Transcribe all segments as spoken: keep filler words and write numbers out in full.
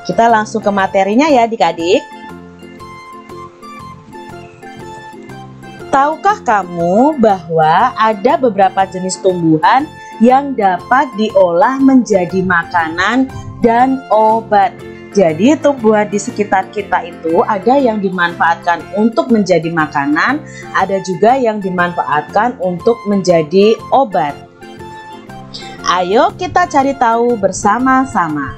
Kita langsung ke materinya ya adik-adik. Tahukah kamu bahwa ada beberapa jenis tumbuhan yang dapat diolah menjadi makanan dan obat? Jadi tumbuhan di sekitar kita itu ada yang dimanfaatkan untuk menjadi makanan, ada juga yang dimanfaatkan untuk menjadi obat. Ayo kita cari tahu bersama-sama.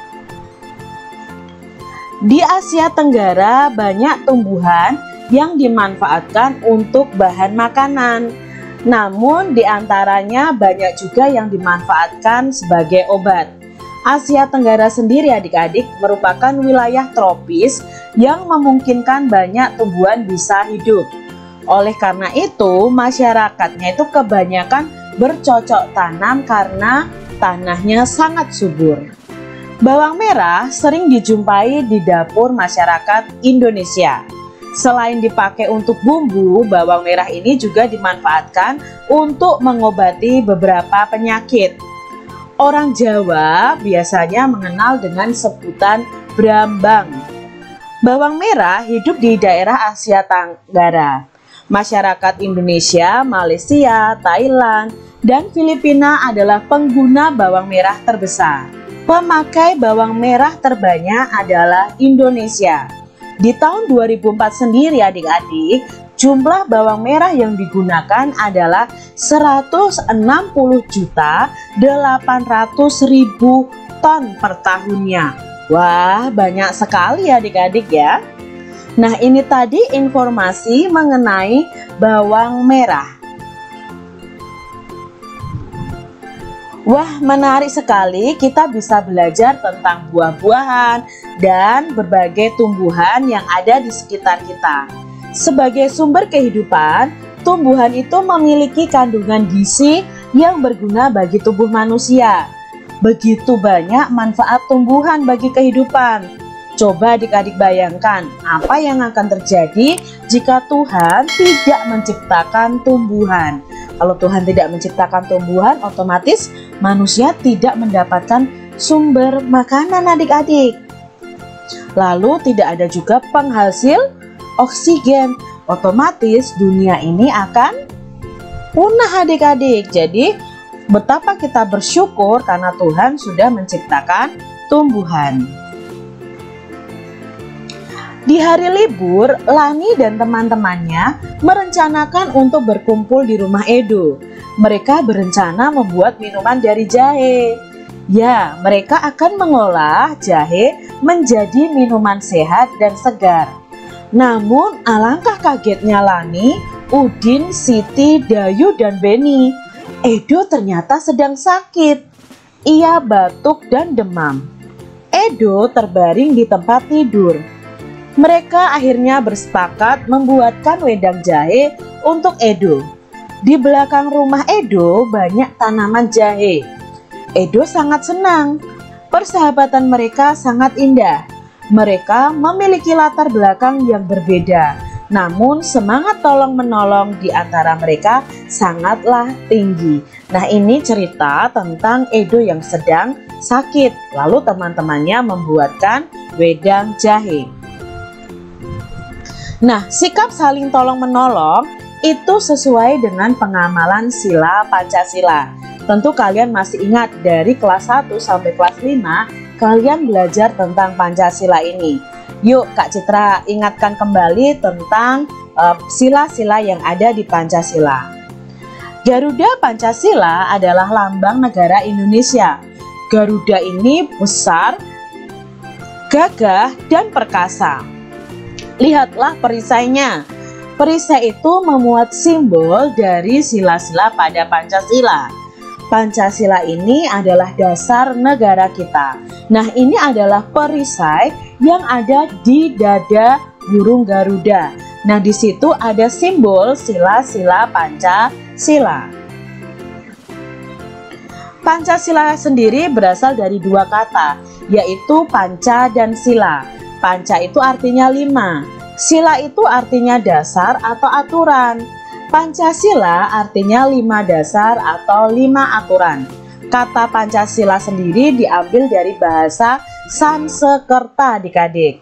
Di Asia Tenggara banyak tumbuhan yang dimanfaatkan untuk bahan makanan. Namun diantaranya banyak juga yang dimanfaatkan sebagai obat. Asia Tenggara sendiri adik-adik merupakan wilayah tropis yang memungkinkan banyak tumbuhan bisa hidup. Oleh karena itu masyarakatnya itu kebanyakan bercocok tanam karena tanahnya sangat subur. Bawang merah sering dijumpai di dapur masyarakat Indonesia. Selain dipakai untuk bumbu, bawang merah ini juga dimanfaatkan untuk mengobati beberapa penyakit. Orang Jawa biasanya mengenal dengan sebutan brambang. Bawang merah hidup di daerah Asia Tenggara. Masyarakat Indonesia, Malaysia, Thailand, dan Filipina adalah pengguna bawang merah terbesar. Pemakai bawang merah terbanyak adalah Indonesia. Di tahun dua ribu empat sendiri adik-adik, jumlah bawang merah yang digunakan adalah seratus enam puluh juta delapan ratus ribu ton per tahunnya. Wah, banyak sekali adik-adik ya. Nah, ini tadi informasi mengenai bawang merah. Wah, menarik sekali, kita bisa belajar tentang buah-buahan dan berbagai tumbuhan yang ada di sekitar kita. Sebagai sumber kehidupan, tumbuhan itu memiliki kandungan gizi yang berguna bagi tubuh manusia. Begitu banyak manfaat tumbuhan bagi kehidupan. Coba adik-adik bayangkan apa yang akan terjadi jika Tuhan tidak menciptakan tumbuhan. Kalau Tuhan tidak menciptakan tumbuhan, otomatis manusia tidak mendapatkan sumber makanan adik-adik. Lalu tidak ada juga penghasil oksigen. Otomatis dunia ini akan punah adik-adik. Jadi betapa kita bersyukur karena Tuhan sudah menciptakan tumbuhan. Di hari libur, Lani dan teman-temannya merencanakan untuk berkumpul di rumah Edo. Mereka berencana membuat minuman dari jahe. Ya, mereka akan mengolah jahe menjadi minuman sehat dan segar. Namun, alangkah kagetnya Lani, Udin, Siti, Dayu, dan Beni. Edo ternyata sedang sakit. Ia batuk dan demam. Edo terbaring di tempat tidur. Mereka akhirnya bersepakat membuatkan wedang jahe untuk Edo. Di belakang rumah Edo banyak tanaman jahe. Edo sangat senang. Persahabatan mereka sangat indah. Mereka memiliki latar belakang yang berbeda. Namun semangat tolong-menolong di antara mereka sangatlah tinggi. Nah, ini cerita tentang Edo yang sedang sakit. Lalu teman-temannya membuatkan wedang jahe. Nah, sikap saling tolong-menolong itu sesuai dengan pengamalan sila Pancasila. Tentu kalian masih ingat dari kelas satu sampai kelas lima, kalian belajar tentang Pancasila ini. Yuk Kak Citra ingatkan kembali tentang sila-sila uh, yang ada di Pancasila. Garuda Pancasila adalah lambang negara Indonesia. Garuda ini besar, gagah, dan perkasa. Lihatlah perisainya. Perisai itu memuat simbol dari sila-sila pada Pancasila. Pancasila ini adalah dasar negara kita. Nah, ini adalah perisai yang ada di dada burung Garuda. Nah, di situ ada simbol sila-sila Pancasila. Pancasila sendiri berasal dari dua kata, yaitu panca dan sila. Panca itu artinya lima, sila itu artinya dasar atau aturan. Pancasila artinya lima dasar atau lima aturan. Kata Pancasila sendiri diambil dari bahasa Sansekerta adik-adik.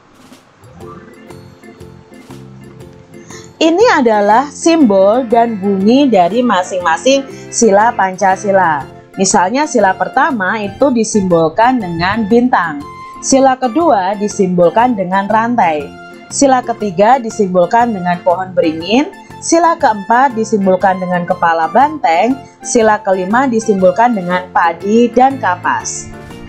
Ini adalah simbol dan bunyi dari masing-masing sila Pancasila. Misalnya sila pertama itu disimbolkan dengan bintang, sila kedua disimbolkan dengan rantai, sila ketiga disimbolkan dengan pohon beringin, sila keempat disimbolkan dengan kepala banteng, sila kelima disimbolkan dengan padi dan kapas.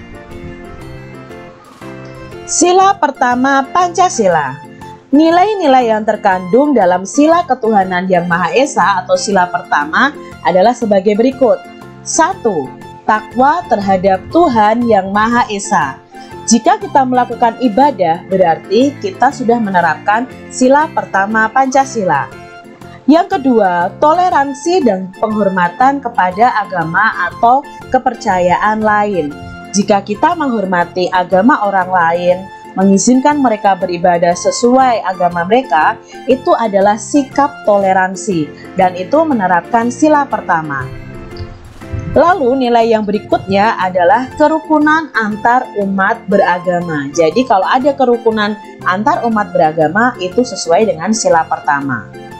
Sila pertama Pancasila. Nilai-nilai yang terkandung dalam sila ketuhanan yang Maha Esa atau sila pertama adalah sebagai berikut. Satu. Takwa terhadap Tuhan yang Maha Esa. Jika kita melakukan ibadah, berarti kita sudah menerapkan sila pertama Pancasila. Yang kedua, toleransi dan penghormatan kepada agama atau kepercayaan lain. Jika kita menghormati agama orang lain, mengizinkan mereka beribadah sesuai agama mereka, itu adalah sikap toleransi, dan itu menerapkan sila pertama. Lalu nilai yang berikutnya adalah kerukunan antar umat beragama. Jadi kalau ada kerukunan antar umat beragama, itu sesuai dengan sila pertama.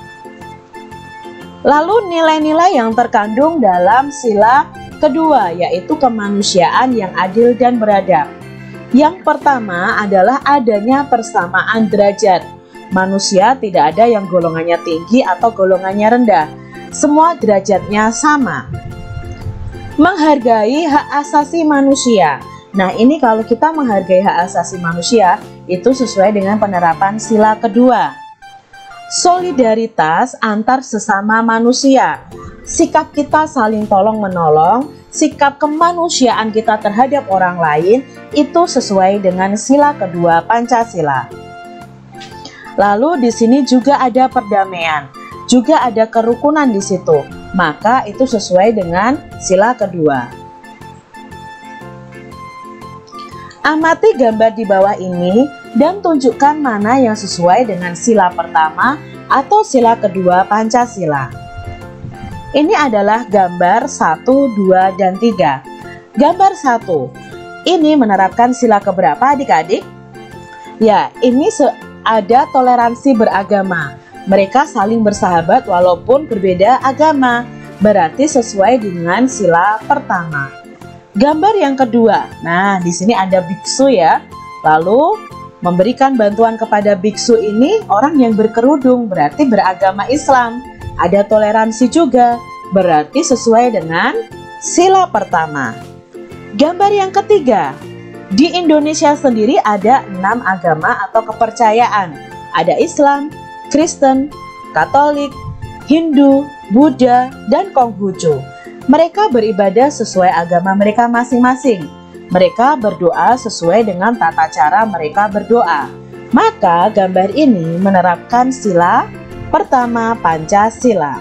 Lalu nilai-nilai yang terkandung dalam sila kedua, yaitu kemanusiaan yang adil dan beradab. Yang pertama adalah adanya persamaan derajat. Manusia tidak ada yang golongannya tinggi atau golongannya rendah. Semua derajatnya sama. Menghargai hak asasi manusia. Nah, ini kalau kita menghargai hak asasi manusia, itu sesuai dengan penerapan sila kedua. Solidaritas antar sesama manusia. Sikap kita saling tolong-menolong, sikap kemanusiaan kita terhadap orang lain itu sesuai dengan sila kedua Pancasila. Lalu di sini juga ada perdamaian, juga ada kerukunan di situ. Maka itu sesuai dengan sila kedua. Amati gambar di bawah ini dan tunjukkan mana yang sesuai dengan sila pertama atau sila kedua Pancasila. Ini adalah gambar satu, dua, dan tiga. Gambar satu, ini menerapkan sila keberapa adik-adik? Ya, ini ada toleransi beragama. Mereka saling bersahabat walaupun berbeda agama. Berarti sesuai dengan sila pertama. Gambar yang kedua, nah di sini ada biksu ya. Lalu memberikan bantuan kepada biksu ini orang yang berkerudung, berarti beragama Islam. Ada toleransi juga, berarti sesuai dengan sila pertama. Gambar yang ketiga, di Indonesia sendiri ada enam agama atau kepercayaan. Ada Islam, Kristen, Katolik, Hindu, Buddha, dan Konghucu. Mereka beribadah sesuai agama mereka masing-masing. Mereka berdoa sesuai dengan tata cara mereka berdoa. Maka gambar ini menerapkan sila pertama Pancasila.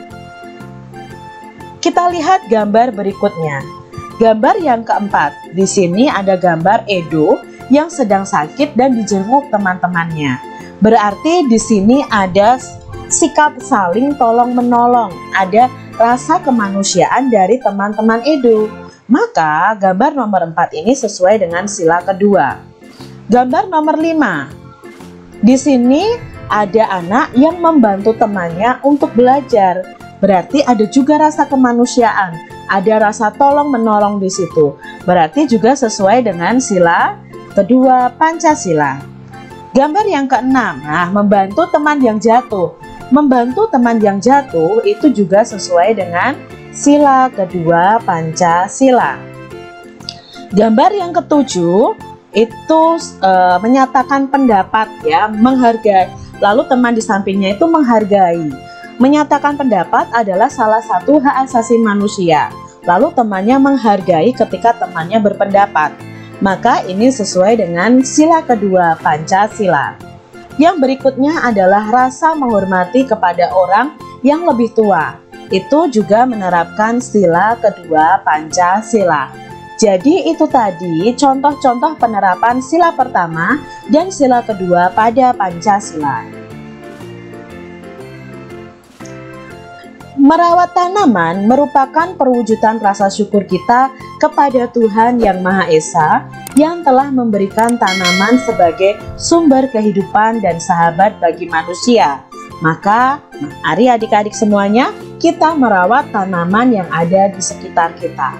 Kita lihat gambar berikutnya. Gambar yang keempat. Di sini ada gambar Edo yang sedang sakit dan dijenguk teman-temannya. Berarti di sini ada sikap saling tolong-menolong, ada rasa kemanusiaan dari teman-teman Edo. Maka gambar nomor empat ini sesuai dengan sila kedua. Gambar nomor lima. Di sini ada anak yang membantu temannya untuk belajar. Berarti ada juga rasa kemanusiaan, ada rasa tolong-menolong di situ. Berarti juga sesuai dengan sila kedua Pancasila. Gambar yang keenam, nah membantu teman yang jatuh. Membantu teman yang jatuh itu juga sesuai dengan sila kedua Pancasila. Gambar yang ketujuh itu e, menyatakan pendapat ya, menghargai. Lalu teman di sampingnya itu menghargai. Menyatakan pendapat adalah salah satu hak asasi manusia. Lalu temannya menghargai ketika temannya berpendapat. Maka ini sesuai dengan sila kedua Pancasila. Yang berikutnya adalah rasa menghormati kepada orang yang lebih tua. Itu juga menerapkan sila kedua Pancasila. Jadi itu tadi contoh-contoh penerapan sila pertama dan sila kedua pada Pancasila. Merawat tanaman merupakan perwujudan rasa syukur kita kepada Tuhan Yang Maha Esa yang telah memberikan tanaman sebagai sumber kehidupan dan sahabat bagi manusia. Maka, mari adik-adik semuanya, kita merawat tanaman yang ada di sekitar kita.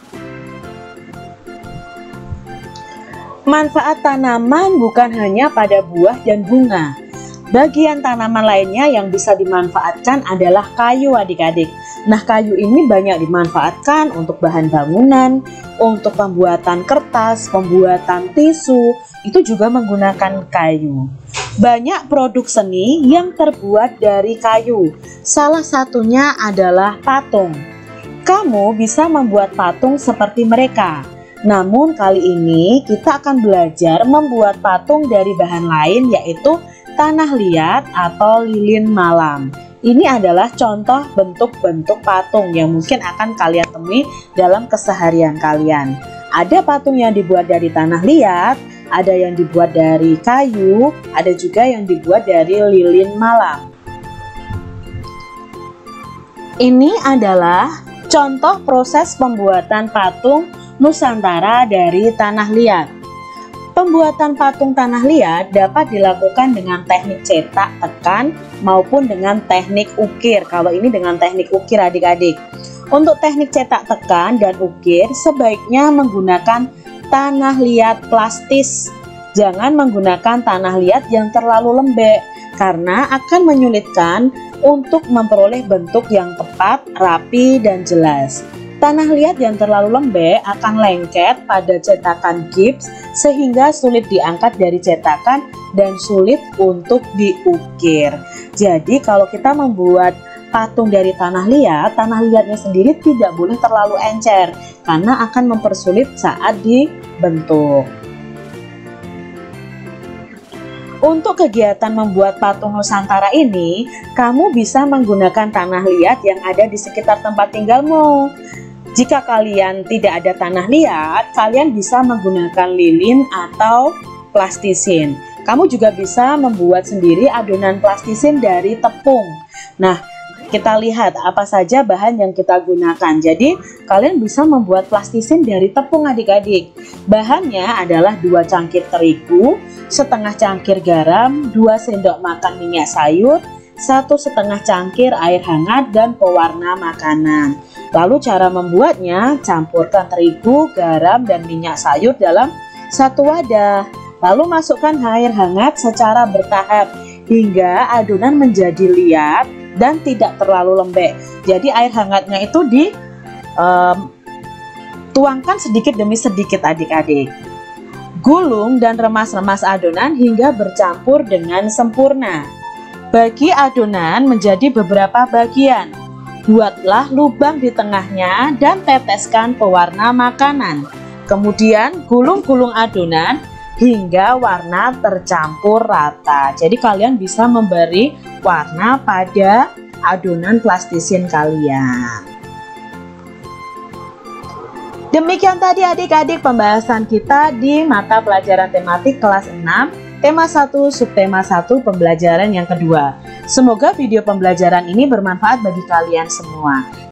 Manfaat tanaman bukan hanya pada buah dan bunga. Bagian tanaman lainnya yang bisa dimanfaatkan adalah kayu adik-adik. Nah, kayu ini banyak dimanfaatkan untuk bahan bangunan, untuk pembuatan kertas, pembuatan tisu, itu juga menggunakan kayu. Banyak produk seni yang terbuat dari kayu. Salah satunya adalah patung. Kamu bisa membuat patung seperti mereka. Namun kali ini kita akan belajar membuat patung dari bahan lain, yaitu tanah liat atau lilin malam. Ini adalah contoh bentuk-bentuk patung yang mungkin akan kalian temui dalam keseharian kalian. Ada patung yang dibuat dari tanah liat, ada yang dibuat dari kayu, ada juga yang dibuat dari lilin malam. Ini adalah contoh proses pembuatan patung Nusantara dari tanah liat. Pembuatan patung tanah liat dapat dilakukan dengan teknik cetak tekan maupun dengan teknik ukir. Kalau ini dengan teknik ukir adik-adik. Untuk teknik cetak tekan dan ukir sebaiknya menggunakan tanah liat plastis. Jangan menggunakan tanah liat yang terlalu lembek karena akan menyulitkan untuk memperoleh bentuk yang tepat, rapi, dan jelas. Tanah liat yang terlalu lembek akan lengket pada cetakan gips sehingga sulit diangkat dari cetakan dan sulit untuk diukir. Jadi kalau kita membuat patung dari tanah liat, tanah liatnya sendiri tidak boleh terlalu encer karena akan mempersulit saat dibentuk. Untuk kegiatan membuat patung Nusantara ini, kamu bisa menggunakan tanah liat yang ada di sekitar tempat tinggalmu. Jika kalian tidak ada tanah liat, kalian bisa menggunakan lilin atau plastisin. Kamu juga bisa membuat sendiri adonan plastisin dari tepung. Nah, kita lihat apa saja bahan yang kita gunakan. Jadi, kalian bisa membuat plastisin dari tepung adik-adik. Bahannya adalah dua cangkir terigu, setengah cangkir garam, dua sendok makan minyak sayur, satu setengah cangkir air hangat, dan pewarna makanan. Lalu cara membuatnya, campurkan terigu, garam, dan minyak sayur dalam satu wadah. Lalu masukkan air hangat secara bertahap hingga adonan menjadi liat dan tidak terlalu lembek. Jadi air hangatnya itu dituangkan um, sedikit demi sedikit adik-adik. Gulung dan remas-remas adonan hingga bercampur dengan sempurna. Bagi adonan menjadi beberapa bagian. Buatlah lubang di tengahnya dan teteskan pewarna makanan. Kemudian gulung-gulung adonan hingga warna tercampur rata. Jadi kalian bisa memberi warna pada adonan plastisin kalian. Demikian tadi adik-adik pembahasan kita di mata pelajaran tematik kelas enam, tema satu, subtema satu, pembelajaran yang kedua. Semoga video pembelajaran ini bermanfaat bagi kalian semua.